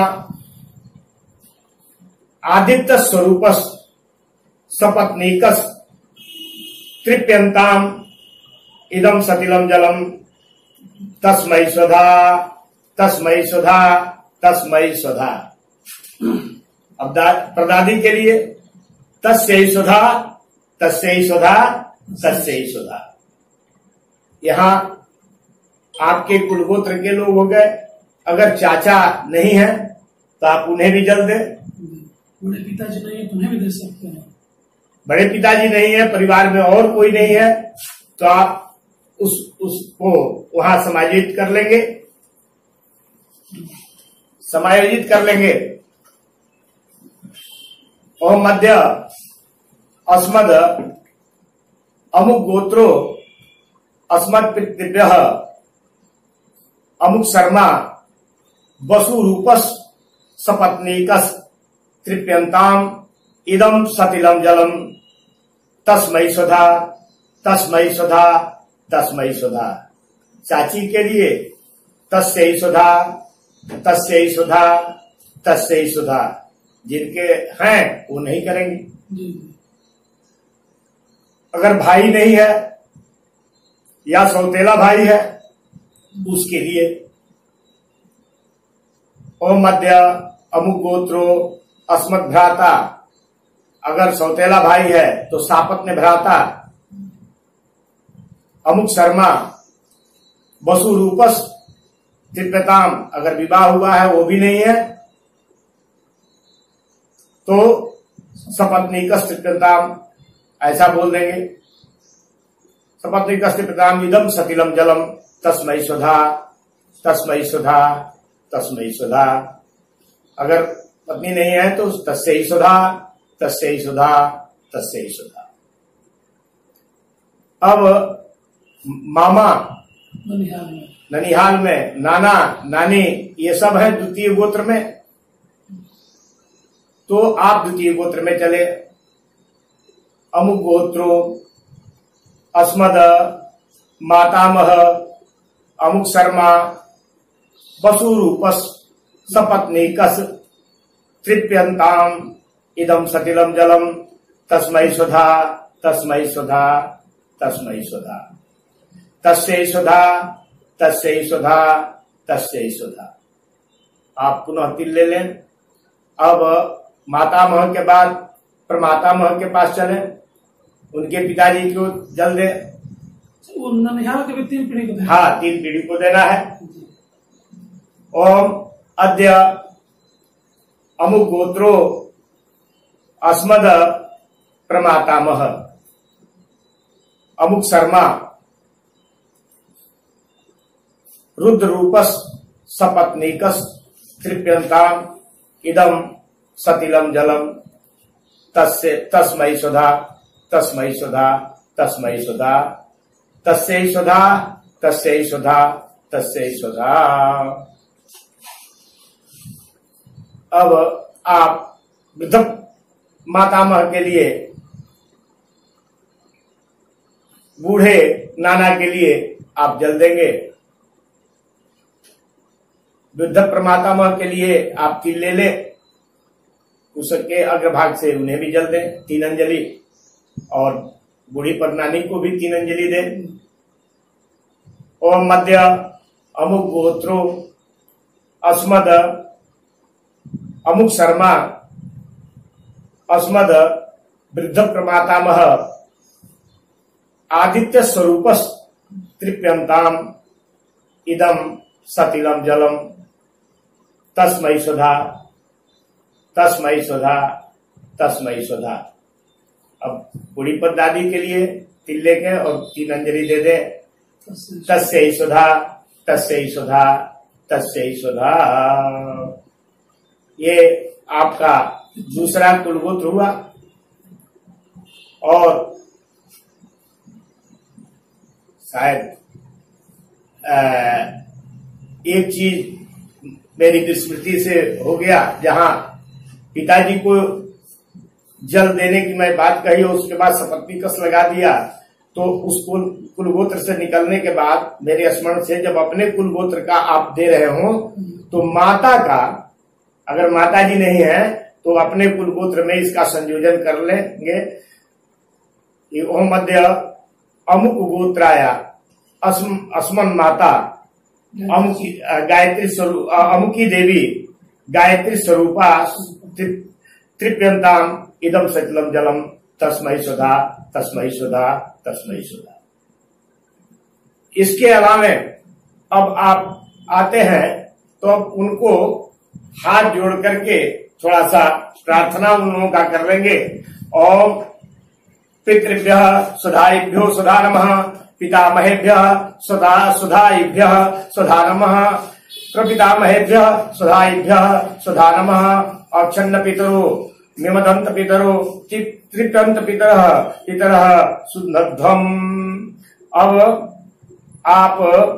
आदित्य स्वरूपस सपत्नीकस तृप्यंताम इदम सतिलम जलम तस्मै स्वधा, तस्मै स्वधा, तस्मै स्वधा। अब प्रदादी के लिए तस्यै स्वधा, तस्यै स्वधा, तस्यै स्वधा। यहां आपके कुलगोत्र के लोग हो गए। अगर चाचा नहीं है तो आप उन्हें भी जल दें। बड़े पिताजी नहीं है, तुम्हें भी दे सकते हैं। बड़े पिताजी नहीं है, परिवार में और कोई नहीं है, तो आप उसको वहां समायोजित कर लेंगे, समायोजित कर लेंगे। और मध्य अस्मद अमुक गोत्रो अस्मद पितृभ्यः अमुक शर्मा वसु रूपस सपत्नीकस तृप्यंताम इदम सतिलम जलम तस्मै स्वधा, तस्मै स्वधा, तस्मै स्वधा। चाची के लिए तस्यै स्वधा, तस्यै स्वधा, तस्यै स्वधा। जिनके हैं वो नहीं करेंगे। अगर भाई नहीं है या सौतेला भाई है उसके लिए ओम मध्य अमुक गोत्रो अस्मत् भ्राता। अगर सौतेला भाई है तो सापत्न्य भ्राता। अमुक शर्मा वसु रूपस तृप्यताम, अगर विवाह हुआ है वो भी नहीं है तो सपत्नीकस तृप्यताम ऐसा बोल देंगे। सपत्नीकस तृप्यताम इदम सतिलम जलम तस्मै स्वधा तस्मै स्वधा तस्मै स्वधा। अगर पत्नी नहीं है तो तस्यै स्वधा तस्यै स्वधा तस्यै स्वधा। अब मामा ननिहाल में नाना नानी ये सब है द्वितीय गोत्र में, तो आप द्वितीय गोत्र में चले। अमुक गोत्रो अस्मद मातामह अमुक शर्मा वसुरूपस सपत्नीकस तृप्यन्ताम इदम सतिलम जलम तस्मै स्वधा तस्मै स्वधा तस्मै स्वधा तस्यै स्वधा तस्यै स्वधा तस्यै स्वधा। आप पुनः तिल ले लें। अब मातामह के बाद प्रमातामह के पास चले, उनके पिताजी को जल दे। वो ननिहाल के भी 3 पीढ़ी को देना। हाँ, 3 पीढ़ी को देना है। ओम अद्य अमुक गोत्रो अस्मद प्रमातामह अमुक शर्मा रुद्र रूपस सपत्नीकस तृप्यन्ताम इदम सतिलम जलम तस्मै स्वधा तस्मै स्वधा तस्मै स्वधा तस्यै स्वधा तस्यै स्वधा तस्यै स्वधा। अब आप वृद्ध मातामह के लिए, बूढ़े नाना के लिए आप जल देंगे। वृद्ध प्रमातामह के लिए आप तिल ले ले, उसके अग्रभाग से उन्हें भी जल दें 3 अंजलि, और बूढ़ी पर नानी को भी 3 अंजलि दें। ओम मध्य अमुक गोत्रो अस्मद अमुक शर्मा अस्मद वृद्ध प्रमातामह आदित्य स्वरूपस तृप्यन्ताम इदम सतिलम जलम तस्मै स्वधा तस्मै स्वधा तस्मै स्वधा। अब बूढ़ी पर दादी के लिए तिल लेके और 3 अंजलि दे दे। तस्यै स्वधा तस्यै स्वधा तस्यै स्वधा। ये आपका दूसरा कुलगोत्र हुआ। और शायद एक चीज मेरी विस्मृति से हो गया, जहां पिताजी को जल देने की मैं बात कही और उसके बाद सपत्नीकस लगा दिया, तो उस कुलगोत्र से निकलने के बाद मेरे स्मरण से जब अपने कुलगोत्र का आप दे रहे हो तो माता का, अगर माता जी नहीं है तो अपने कुलगोत्र में इसका संयोजन कर लेंगे। ओम मध्य अमुक गोत्राया अस्मन माता अमुकी गायत्री स्वरूप अमुकी देवी गायत्री स्वरूपा तृप्यन्ताम इदम सतिलम जलम तस्मै स्वधा तस्मै स्वधा तस्मै स्वधा। इसके अलावा अब आप आते हैं तो अब उनको हाथ जोड़ करके थोड़ा सा प्रार्थना उन लोगों का कर लेंगे। ओम पितृभ्यः सुधाइभ्यो सुधा नमः पितामहेभ्यः सुधाइभ्यः सुधा नमः प्रपितामहेभ्यः सुधाइभ्यः सुधा नमः औच्छन्न पितरो निमदंत पितरो तृप्यंत पितरः सुनध्वम्। अब आप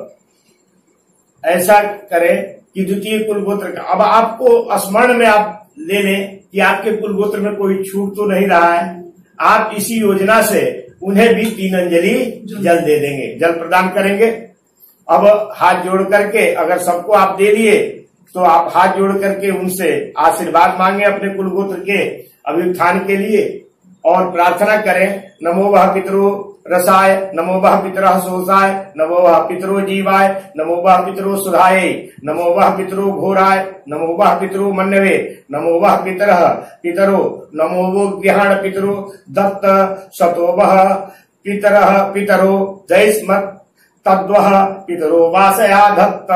ऐसा करें कि द्वितीय कुलगोत्र का अब आपको स्मरण में आप ले लें कि आपके कुलगोत्र में कोई छूट तो नहीं रहा है। आप इसी योजना से उन्हें भी 3 अंजलि जल दे देंगे, जल प्रदान करेंगे। अब हाथ जोड़ करके अगर सबको आप दे दिए तो आप हाथ जोड़ करके उनसे आशीर्वाद मांगे अपने कुलगोत्र के अभ्युत्थान के लिए और प्रार्थना करें। नमो वह पितरो रसाय, नमो वह पितरः सोसाय, नमो वह पितरो जीवाय, नमो वह पितरो सुधाय, नमो वह पितरो घोराय, नमो वह पितरो मन्यवे, नमो वह पितरो, नमो वो ज्ञान पितरो दत्त सतो वह पितरः पितरो जयस्मत् तद्वः पितरो वासया धत्त।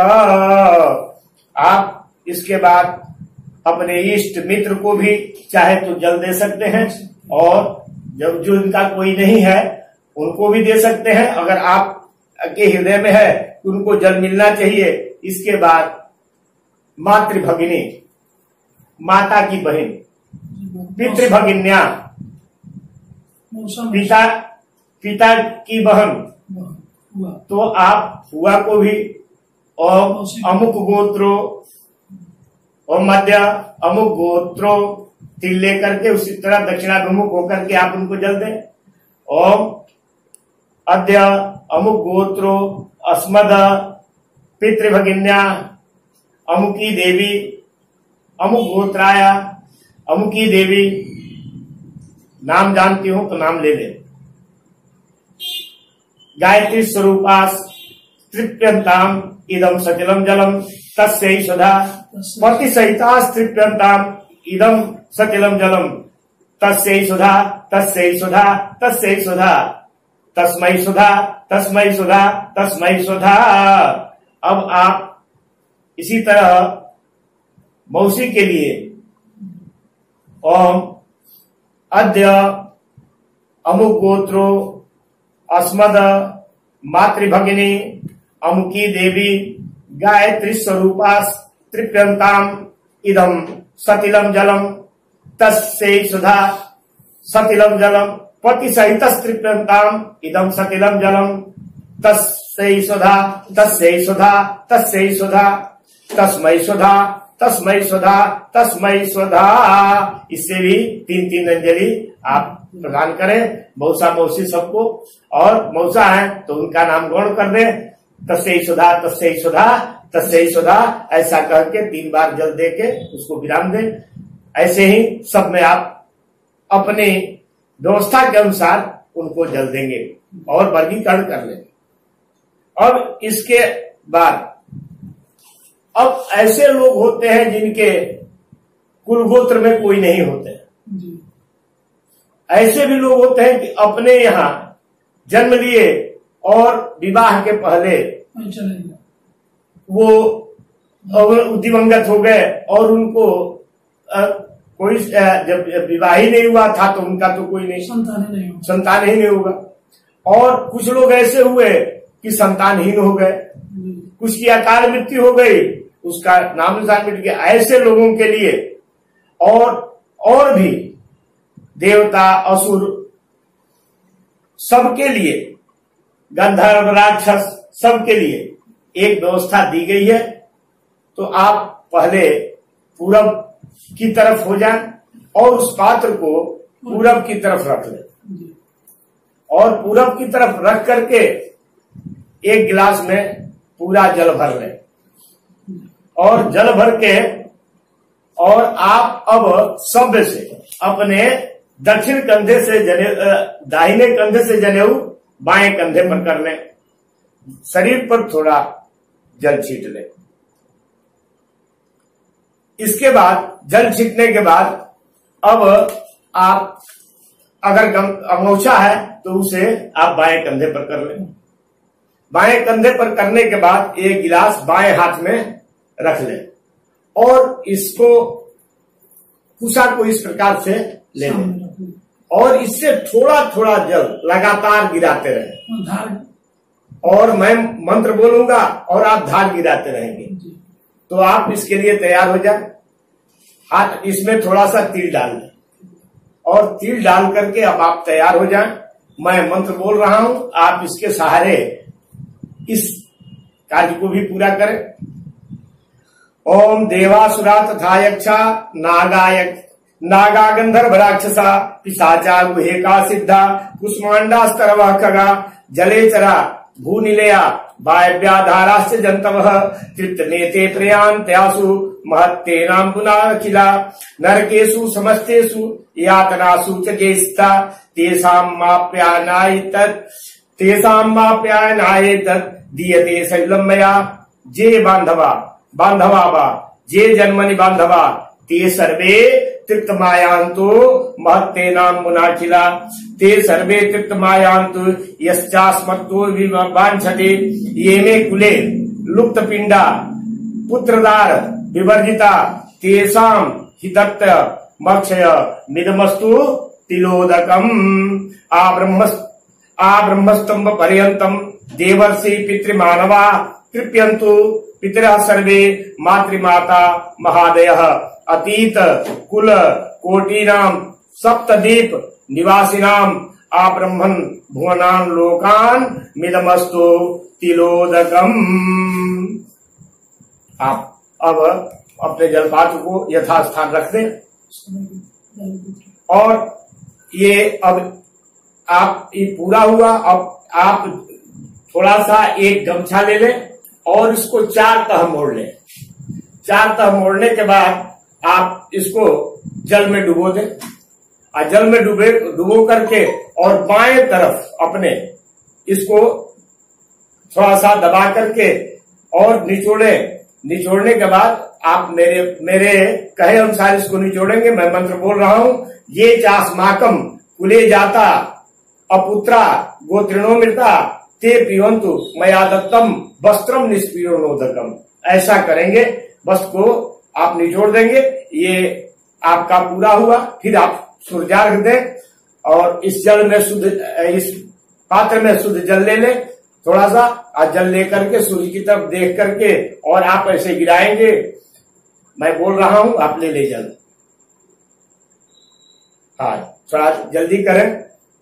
आप इसके बाद अपने इष्ट मित्र को भी चाहे तो जल दे सकते हैं, और जब जो इनका कोई नहीं है उनको भी दे सकते हैं। अगर आप के हृदय में है तो उनको जल मिलना चाहिए। इसके बाद मातृभगिनी, माता की बहन, पितृभगिन्या, पिता की बहन, तो आप फुआ को भी, और अमुक गोत्रो और मध्य अमुक गोत्रो तिल लेकर के उसी तरह दक्षिणाभिमुख होकर के आप उनको जल दें। ओम अद्य अमुक गोत्रो अस्मद पितृभगिन्या अमुकी देवी, अमुक गोत्राय अमुकी देवी, नाम जानती हूं तो नाम ले ले। गायत्री स्वरूपास तृप्यंताम इदम सतिलम जलम तस्यै सुधा, पति सहितास तृप्यंताम इदम सतिलम जलम तस्यै सुधा, तस्यै सुधा, तस्यै सुधा, तस्मै सुधा, तस्मै सुधा, तस्मै सुधा। अब आप इसी तरह मौसी के लिए ओम अद्य अमुक गोत्रो अस्मद मातृभगिनी अमुकी देवी गायत्री स्वरूपास तृप्यंताम इदम सतिलम जलम तस्यै सुधा, सतिलम जलम पति सहित तृप्यंताम इदम सतिलम जलम तस्यै सुधा, तस्यै सुधा, तस्यै सुधा, तस्मै सुधा, तस्मै सुधा, तस्मै सुधा। इससे भी 3-3 अंजलि आप प्रदान करें मौसा मौसी सबको, और मौसा है तो उनका नाम गौण कर दे, तस्यै सुधा, तस्यै सुधा, तस्यै सुधा, ऐसा करके 3 बार जल दे के उसको विराम दें। ऐसे ही सब में आप अपनी व्यवस्था के अनुसार उनको जल देंगे और वर्गीकरण कर लेंगे। अब इसके बाद अब ऐसे लोग होते हैं जिनके कुलगोत्र में कोई नहीं होते, ऐसे भी लोग होते हैं कि अपने यहाँ जन्म लिए और विवाह के पहले वो दिवंगत हो गए, और उनको कोई जब विवाह ही नहीं हुआ था तो उनका तो कोई नहीं, संतान ही नहीं होगा। और कुछ लोग ऐसे हुए कि संतानहीन हो गए, कुछ की अकाल मृत्यु हो गई, उसका नाम निशान मिट गया। ऐसे लोगों के लिए और भी देवता असुर सबके लिए, गंधर्व राक्षस सबके लिए एक व्यवस्था दी गई है। तो आप पहले पूरब की तरफ हो जाएं और उस पात्र को पूरब की तरफ रख लें, और पूरब की तरफ रख करके एक गिलास में पूरा जल भर लें, और जल भर के और आप अब सभ्य से अपने दक्षिण कंधे से दाहिने कंधे से जनेऊ बाएं कंधे पर कर लें, शरीर पर थोड़ा जल छीट लें। इसके बाद जल छीटने के बाद अब आप अगर अंगोछा है तो उसे आप बाएं कंधे पर कर लें। बाएं कंधे पर करने के बाद एक गिलास बाएं हाथ में रख लें, और इसको कुशा को इस प्रकार से ले लें, और इससे थोड़ा थोड़ा जल लगातार गिराते रहें, और मैं मंत्र बोलूंगा और आप धार गिराते रहेंगे। तो आप इसके लिए तैयार हो जाए। हाथ इसमें थोड़ा सा तिल डाल दें, और तिल डाल करके अब आप तैयार हो जाएं। मैं मंत्र बोल रहा हूं, आप इसके सहारे इस कार्य को भी पूरा करें। ओम देवासुरा तथा यक्षा नागा गंधर्व राक्षसा पिशाचा गुहेका सिद्धा कुष्मांडा स्तरवा खगा जलेचरा भूनिलया वायव्याधाराश्च जंतवः तृप्तनेते प्रयान्त्यासु महत्तेनां पुनाखिला नरकेषु समस्तेषु यातनासु च जेष्ठा तेषां माप्यायनायेतत् दीयते शैलं मया जे बांधवा वा जे जन्मनि बांधवा ते सर्वे तृप्तमायांतु महत्ते नाम मुनाखिला ते सर्वे तृप्तमायांतु यश्चास्मत्तो वांछते ये मे कुले लुप्त पिंडा पुत्रदार विवर्जिता तेषाम हितत्त मक्षय मिदमस्तु तिलोदकम ब्रह्मस्तंभ पर्यंतम देवर्षि पितृमानवा तृप्यन्तु पितरः सर्वे मातृमाता महादयः अतीत कुल कोटीनाम सप्तदीप निवासिनाम ब्रह्मन भुवनान लोकान मिदमस्तु तिलोदकम। आप अब अपने जलपात्र को यथास्थान रख दें और ये अब आप ये पूरा हुआ। अब आप थोड़ा सा एक गमछा ले लें और इसको 4 तह मोड़ लें। 4 तह मोड़ने के बाद आप इसको जल में डुबो दें और जल में डुबो करके और बाएं तरफ अपने इसको थोड़ा सा दबा करके और निचोड़ने के बाद आप मेरे कहे अनुसार इसको निचोड़ेंगे। मैं मंत्र बोल रहा हूं। ये चास्माकम कुले जाता अपुत्रा गोत्रिणो मृता ते पिबन्तु मया दत्तम वस्त्रम निष्पीडनोदकम। ऐसा करेंगे। वस्त्र को आप निचोड़ देंगे। ये आपका पूरा हुआ। फिर आप सूर्यार्घ दें और इस पात्र में शुद्ध जल ले लें थोड़ा सा और जल लेकर के सूर्य की तरफ देख करके और आप ऐसे गिराएंगे। मैं बोल रहा हूं, आप ले जल। हाँ, थोड़ा जल्दी करें।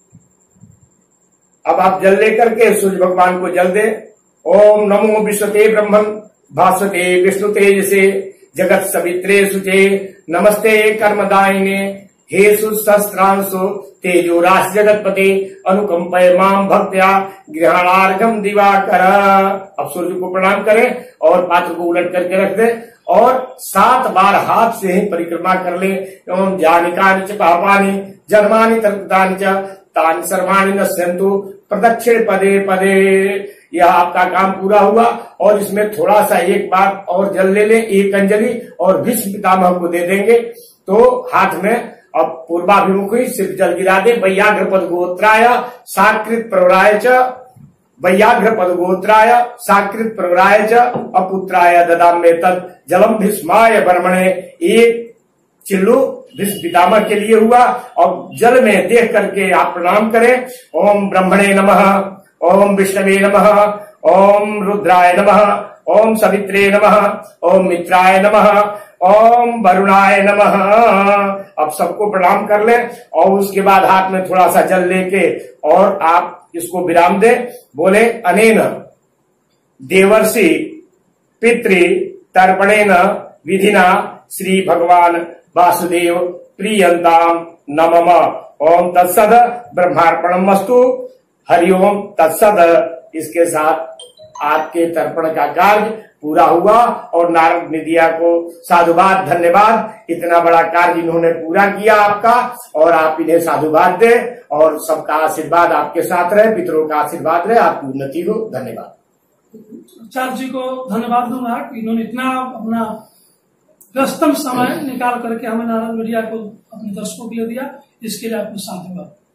अब आप जल लेकर के सूर्य भगवान को जल दें। ओम नमो विश्वते ब्रह्मन भास्वते विष्णु तेजसे जगत सवित्रे सुचे नमस्ते कर्मदायिने हे सुसहस्रांशो तेजो राशि जगतपते अनुकंपय माम भक्त्या गृहणार्घम दिवाकर। अब सूर्य को प्रणाम करें और पात्र को उलट करके रख दें और 7 बार हाथ से ही परिक्रमा कर ले। एवं जानिकानि च पापानि जन्मानि तर्पतानि च तानि सर्वाणि नश्यन्तु प्रदक्षिण पदे पदे। यह आपका काम पूरा हुआ। और इसमें थोड़ा सा एक बार और जल ले लें, 1 अंजलि, और भीष्म पितामह को दे देंगे। तो हाथ में अब पूर्वाभिमुख ही सिर्फ जल गिरा दे। वैयाघ्र पद गोत्राय साकृत प्रवराय च वैयाघ्र पद गोत्राय साकृत प्रवराय च अपुत्राय ददाम्ये तत् जलम भीष्माय ब्रह्मणे। 1 चिल्लू भीष्म पितामह के लिए हुआ। और जल में देख करके आप प्रणाम करें। ओम ब्रह्मणे नमः, ओम विष्णवे नमः, ओम रुद्राय नमः, ओम सवित्रे नमः, ओम मित्राय नमः, ओम वरुणाय नमः। अब सबको प्रणाम कर लें और उसके बाद हाथ में थोड़ा सा जल लेके और आप इसको विराम दें। बोले अनेन देवर्षि पितृ तर्पणेन विधिना श्री भगवान वासुदेव प्रियंताम नमः। ओम तत्सद ब्रह्मार्पणमस्तु। हरिओम तत्सद। इसके साथ आपके तर्पण का कार्य पूरा हुआ और नारद मीडिया को साधुवाद, धन्यवाद। इतना बड़ा कार्य इन्होंने पूरा किया आपका और आप इन्हें साधुवाद दें और सबका आशीर्वाद आपके साथ रहे, पितरों का आशीर्वाद रहे, आपकी उन्नति हो। धन्यवाद। आचार्य जी को धन्यवाद दूंगा कि इन्होंने इतना अपना व्यस्तम समय निकाल करके हमें नारद मीडिया को अपने दर्शकों के लिए दिया। इसके लिए आपको साधुवाद।